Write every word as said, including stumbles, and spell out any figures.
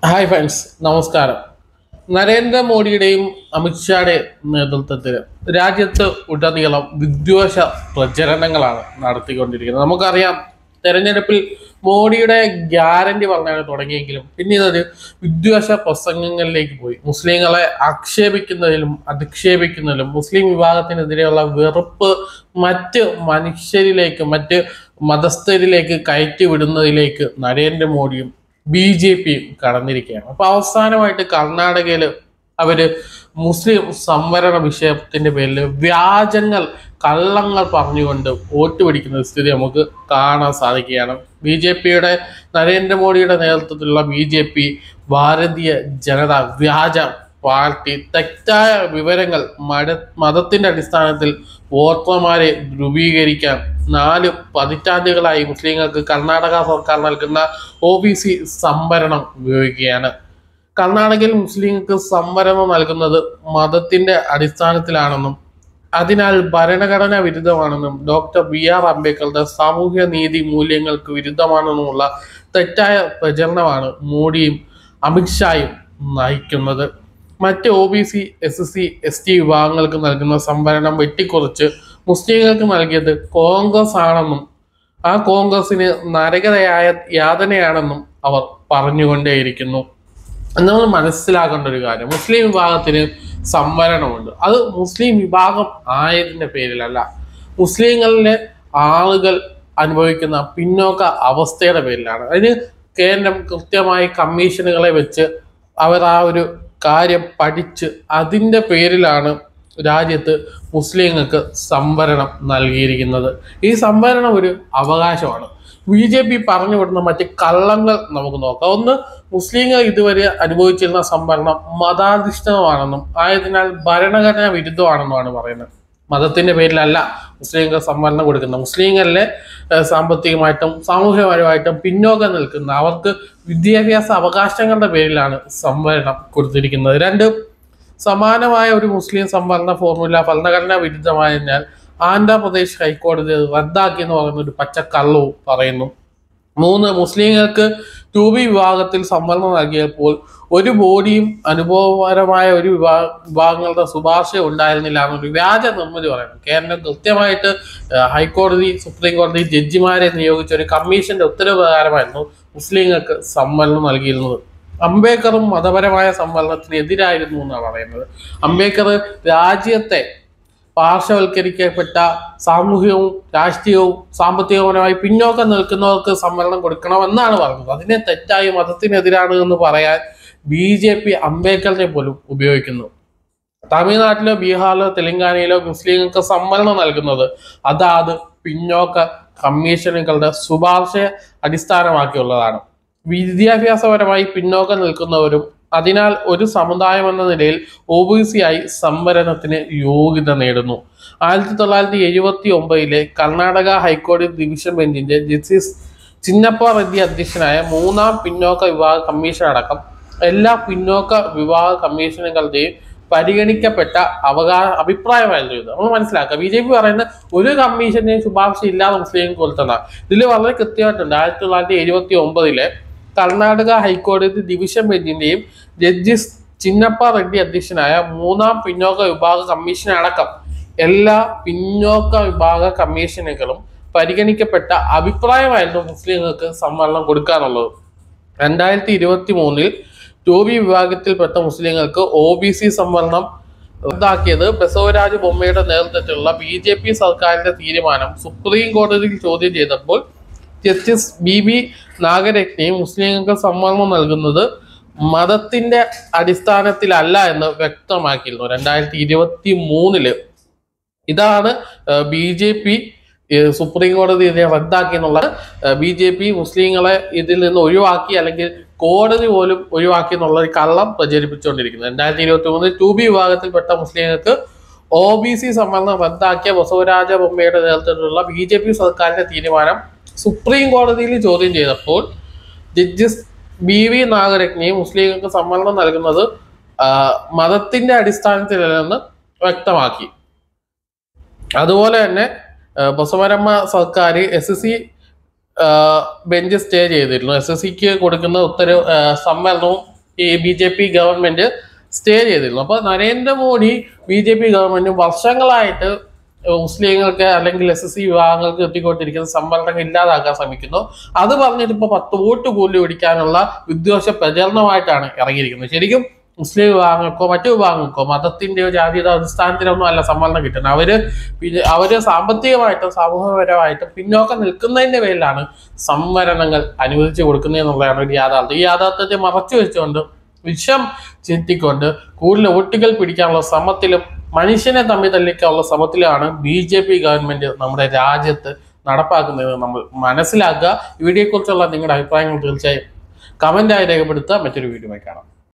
Hi friends, നമസ്കാരം. നരേന്ദ്രമോദിയുടെയും അമിത്ഷായുടെയും നേതൃത്വത്തിൽ രാജ്യത്ത് ഉടനീളം വിദ്വേഷ പ്രചരണങ്ങളാണ് നടത്തിക്കൊണ്ടിരിക്കുന്നത്. നമുക്കറിയാം, തെരഞ്ഞെടുപ്പിൽ മോഡിയുടെ ഗ്യാരണ്ടി പറഞ്ഞാണ് തുടങ്ങിയെങ്കിലും പിന്നീട് ഒരു വിദ്വേഷ പ്രസംഗങ്ങളിലേക്ക് പോയി. മുസ്ലിങ്ങളെ ആക്ഷേപിക്കുന്നതിലും അധിക്ഷേപിക്കുന്നതിലും മുസ്ലിം വിഭാഗത്തിനെതിരെയുള്ള വെറുപ്പ് മറ്റ് മനുഷ്യരിലേക്ക്, മറ്റ് മതസ്ഥരിലേക്ക് കയറ്റി വിടുന്നതിലേക്ക് നരേന്ദ്രമോദിയും ബി ജെ പിയും കടന്നിരിക്കുകയാണ്. അപ്പൊ അവസാനമായിട്ട് കർണാടകയിൽ അവര് മുസ്ലിം സംവരണ വിഷയത്തിന്റെ പേരിൽ വ്യാജങ്ങൾ, കള്ളങ്ങൾ പറഞ്ഞുകൊണ്ട് വോട്ട് പിടിക്കുന്ന സ്ഥിതി നമുക്ക് കാണാൻ സാധിക്കുകയാണ്. ബി ജെ പിയുടെ നരേന്ദ്രമോദിയുടെ നേതൃത്വത്തിലുള്ള B J P Bharatiya Janata വ്യാജ പാർട്ടി തെറ്റായ വിവരങ്ങൾ മത മതത്തിന്റെ അടിസ്ഥാനത്തിൽ വോട്ടർമാരെ ധ്രുവീകരിക്കാൻ നാല് പതിറ്റാണ്ടുകളായി മുസ്ലിങ്ങൾക്ക് കർണാടക സർക്കാർ നൽകുന്ന ഒ ബി സി സംവരണം ഉപയോഗിക്കുകയാണ്. കർണാടകയിൽ മുസ്ലിങ്ങൾക്ക് സംവരണം നൽകുന്നത് മതത്തിന്റെ അടിസ്ഥാനത്തിലാണെന്നും അതിനാൽ ഭരണഘടനാ വിരുദ്ധമാണെന്നും ഡോക്ടർ ബി ആർ അംബേദ്കറുടെ സാമൂഹ്യ നീതി മൂല്യങ്ങൾക്ക് വിരുദ്ധമാണെന്നുമുള്ള തെറ്റായ പ്രചരണമാണ് മോഡിയും അമിത്ഷായും നയിക്കുന്നത്. മറ്റ് O B C, S S C, S T വിഭാഗങ്ങൾക്ക് നൽകുന്ന സംവരണം വെട്ടിക്കുറച്ച് മുസ്ലിങ്ങൾക്ക് നൽകിയത് കോൺഗ്രസ് ആണെന്നും ആ കോൺഗ്രസിന് നരകതയായ യാതനയാണെന്നും അവർ പറഞ്ഞുകൊണ്ടേയിരിക്കുന്നു. നമ്മൾ മനസ്സിലാക്കേണ്ട ഒരു കാര്യം, മുസ്ലിം വിഭാഗത്തിന് സംവരണമുണ്ട്. അത് മുസ്ലിം വിഭാഗം ആയതിൻ്റെ പേരിലല്ല, മുസ്ലിങ്ങളിലെ ആളുകൾ അനുഭവിക്കുന്ന പിന്നോക്ക അവസ്ഥയുടെ പേരിലാണ്. അതിന് കേന്ദ്രം കൃത്യമായി കമ്മീഷനുകളെ വെച്ച് അവർ ആ ഒരു കാര്യം പഠിച്ച് അതിൻ്റെ പേരിലാണ് രാജ്യത്ത് മുസ്ലിങ്ങൾക്ക് സംവരണം നൽകിയിരിക്കുന്നത്. ഈ സംവരണം ഒരു അവകാശമാണ്. ബി ജെ പി പറഞ്ഞു വിടുന്ന മറ്റ് കള്ളങ്ങൾ നമുക്ക് നോക്കാം. ഒന്ന്, മുസ്ലിങ്ങൾ ഇതുവരെ അനുഭവിച്ചിരുന്ന സംവരണം മതാധിഷ്ഠിതമാണെന്നും ആയതിനാൽ ഭരണഘടനാ വിരുദ്ധമാണെന്നുമാണ് പറയുന്നത്. മതത്തിന്റെ പേരിലല്ല മുസ്ലിങ്ങൾക്ക് സംവരണം കൊടുക്കുന്നത്. മുസ്ലിങ്ങളിലെ സാമ്പത്തികമായിട്ടും സാമൂഹികപരമായിട്ടും പിന്നോക്കം നിൽക്കുന്ന അവർക്ക് വിദ്യാഭ്യാസ അവകാശങ്ങളുടെ പേരിലാണ് സംവരണം കൊടുത്തിരിക്കുന്നത്. രണ്ട്, സമാനമായ ഒരു മുസ്ലിം സംവരണ ഫോർമുല ഭരണഘടനാ വിരുദ്ധമായതിനാൽ ആന്ധ്രാപ്രദേശ് ഹൈക്കോടതി അത് റദ്ദാക്കി എന്ന് പറയുന്ന ഒരു പച്ചക്കള്ളവും പറയുന്നു. മൂന്ന്, മുസ്ലിങ്ങൾക്ക് ടു ബി വിഭാഗത്തിൽ സംവരണം നൽകിയപ്പോൾ ഒരു ബോഡിയും അനുഭവപരമായ ഒരു വിഭാഗ വിഭാഗങ്ങളുടെ ശുപാർശ ഉണ്ടായിരുന്നില്ല എന്നൊരു വ്യാജ നിർമ്മിതി പറയുന്നു. കേന്ദ്രം കൃത്യമായിട്ട് ഹൈക്കോടതി, സുപ്രീം കോടതി ജഡ്ജിമാരെ നിയോഗിച്ച ഒരു കമ്മീഷന്റെ ഉത്തരവ് പ്രകാരമായിരുന്നു മുസ്ലിങ്ങൾക്ക് സംവരണം നൽകിയിരുന്നത്. അംബേദ്കറും മതപരമായ സംവരണത്തിന് എതിരായിരുന്നു എന്നാണ് പറയുന്നത്. അംബേദ്കർ രാജ്യത്തെ പാർശ്വവൽക്കരിക്കപ്പെട്ട സാമൂഹികവും രാഷ്ട്രീയവും സാമ്പത്തികപരമായി പിന്നോക്കം നിൽക്കുന്നവർക്ക് സംവരണം കൊടുക്കണമെന്നാണ് പറഞ്ഞത്. അതിനെ തെറ്റായി മതത്തിനെതിരാണ് എന്ന് പറയാൻ ബി ജെ പി അംബേദ്കറിനെ പോലും ഉപയോഗിക്കുന്നു. തമിഴ്നാട്ടിലോ ബീഹാറിലോ തെലങ്കാനയിലോ മുസ്ലിങ്ങൾക്ക് സംവരണം നൽകുന്നത് അതാത് പിന്നോക്ക കമ്മീഷനുകളുടെ ശുപാർശയെ അടിസ്ഥാനമാക്കിയുള്ളതാണ്. വിദ്യാഭ്യാസപരമായി പിന്നോക്കം നിൽക്കുന്നവരും അതിനാൽ ഒരു സമുദായം എന്ന നിലയിൽ ഒ ബി സി ആയി സംവരണത്തിന് യോഗ്യത നേടുന്നു. ആയിരത്തി തൊള്ളായിരത്തി എഴുപത്തി ഒമ്പതിലെ കർണാടക ഹൈക്കോടതി ഡിവിഷൻ ബെഞ്ചിന്റെ ജസ്റ്റിസ് ചിന്നപ്പ റെഡ്ഡി അധ്യക്ഷനായ മൂന്നാം പിന്നോക്ക വിഭാഗ കമ്മീഷൻ അടക്കം എല്ലാ പിന്നോക്ക വിഭാഗ കമ്മീഷനുകളുടെയും പരിഗണിക്കപ്പെട്ട അവകാശ അഭിപ്രായമായിരുന്നു ഇത്. നമ്മൾ മനസ്സിലാക്കുക, ബി ജെ പി പറയുന്ന ഒരു കമ്മീഷന്റെയും ശുപാർശ ഇല്ലാതെ മുസ്ലിം കൊടുത്തതാണ്. ഇതിൽ വളരെ കൃത്യമായിട്ടുണ്ട്. ആയിരത്തി തൊള്ളായിരത്തി എഴുപത്തി ഒമ്പതിലെ കർണാടക ഹൈക്കോടതി ഡിവിഷൻ ബെഞ്ചിന്റെയും ജസ്റ്റിസ് ചിന്നപ്പ റെഡ്ഡി അധ്യക്ഷനായ മൂന്നാം പിന്നോക്ക വിഭാഗ കമ്മീഷൻ അടക്കം എല്ലാ പിന്നോക്ക വിഭാഗ കമ്മീഷനുകളും പരിഗണിക്കപ്പെട്ട അഭിപ്രായമായിരുന്നു മുസ്ലിങ്ങൾക്ക് സംവരണം കൊടുക്കാനുള്ളത്. രണ്ടായിരത്തി ഇരുപത്തി മൂന്നിൽ ടു ബി വിഭാഗത്തിൽപ്പെട്ട മുസ്ലിങ്ങൾക്ക് ഒ ബി സി സംവരണം റദ്ദാക്കിയത് ബസവരാജ് ബൊമ്മയുടെ നേതൃത്വത്തിലുള്ള ബി ജെ പി സർക്കാരിന്റെ തീരുമാനം സുപ്രീം കോടതിയിൽ ചോദ്യം ചെയ്തപ്പോൾ ജസ്റ്റിസ് ബി ബി നാഗരത്നയും മുസ്ലിങ്ങൾക്ക് സംവരണം നൽകുന്നത് മതത്തിന്റെ അടിസ്ഥാനത്തിലല്ല എന്ന് വ്യക്തമാക്കിയിരുന്നു രണ്ടായിരത്തി ഇരുപത്തി മൂന്നില്. ഇതാണ് ബി ജെ പി സുപ്രീം കോടതി ഇതിനെ റദ്ദാക്കി എന്നുള്ളത്. ബി ജെ പി മുസ്ലിങ്ങളെ ഇതിൽ നിന്ന് ഒഴിവാക്കി, അല്ലെങ്കിൽ കോടതി പോലും ഒഴിവാക്കി എന്നുള്ള ഒരു കള്ളം പ്രചരിപ്പിച്ചുകൊണ്ടിരിക്കുന്നത്. രണ്ടായിരത്തി ഇരുപത്തി മൂന്നിൽ ടു ബി വിഭാഗത്തിൽപ്പെട്ട മുസ്ലിങ്ങൾക്ക് ഒ ബി സി സംവരണം റദ്ദാക്കിയ ബസവരാജ ബൊമ്മയുടെ നേതൃത്വത്തിലുള്ള ബി ജെ പി സർക്കാരിന്റെ തീരുമാനം സുപ്രീം കോടതിയിൽ ചോദ്യം ചെയ്തപ്പോൾ ജസ്റ്റിസ് ബി വി നാഗരത്നയും മുസ്ലിങ്ങൾക്ക് സംവരണം നൽകുന്നത് മതത്തിന്റെ അടിസ്ഥാനത്തിലല്ലെന്ന് വ്യക്തമാക്കി. അതുപോലെ തന്നെ ബസവരമ്മ സർക്കാർ S S C bench stay ചെയ്തിരുന്നു. എസ് എസ് സിക്ക് കൊടുക്കുന്ന ഉത്തരവ് സംവരണവും ഈ B J P government stay ചെയ്തിരുന്നു. അപ്പോൾ Narendra Modi B J P government വർഷങ്ങളായിട്ട് മുസ്ലിങ്ങൾക്ക് അല്ലെങ്കിൽ എസ് എസ് സി വിഭാഗങ്ങൾക്ക് എത്തിക്കൊണ്ടിരിക്കുന്ന സംവരണങ്ങൾ ഇല്ലാതാക്കാൻ ശ്രമിക്കുന്നു. അത് പറഞ്ഞിട്ട് ഇപ്പൊ പത്ത് വോട്ട് കൂലി പിടിക്കാനുള്ള വിദ്വേഷ പ്രചരണമായിട്ടാണ് ഇറങ്ങിയിരിക്കുന്നത്. ശരിക്കും മുസ്ലിം വിഭാഗങ്ങൾക്കോ മറ്റു വിഭാഗങ്ങൾക്കോ മതത്തിന്റെയോ ജാതിയുടെ അടിസ്ഥാനത്തിലൊന്നും അല്ല സംവരണം കിട്ടുന്നത്. അവര് പിന്നെ അവര് സാമ്പത്തികമായിട്ടും സാമൂഹികപരമായിട്ടും പിന്നോക്കം നിൽക്കുന്നതിന്റെ പേരിലാണ് സംവരണങ്ങൾ അനുവദിച്ചു കൊടുക്കുന്നത് എന്നുള്ളതാണ് ഒരു യാഥാർത്ഥ്യം. ഈ യാഥാർത്ഥ്യത്തെ മറച്ചു വെച്ചുകൊണ്ട് വിഷം ചിന്തിക്കൊണ്ട് കൂടുതൽ വോട്ടുകൾ പിടിക്കാനുള്ള ശ്രമത്തിലും മനുഷ്യനെ തമ്മിൽ തല്ലിക്കാനുള്ള ശ്രമത്തിലാണ് ബി ജെ പി ഗവൺമെന്റ് നമ്മുടെ രാജ്യത്ത് നടപ്പാക്കുന്നത് നമ്മൾ മനസ്സിലാക്കുക. ഈ വീഡിയോയെക്കുറിച്ചുള്ള നിങ്ങളുടെ അഭിപ്രായങ്ങൾ തീർച്ചയായും കമന്റായി രേഖപ്പെടുത്തുക. മറ്റൊരു വീഡിയോയുമായി കാണാം.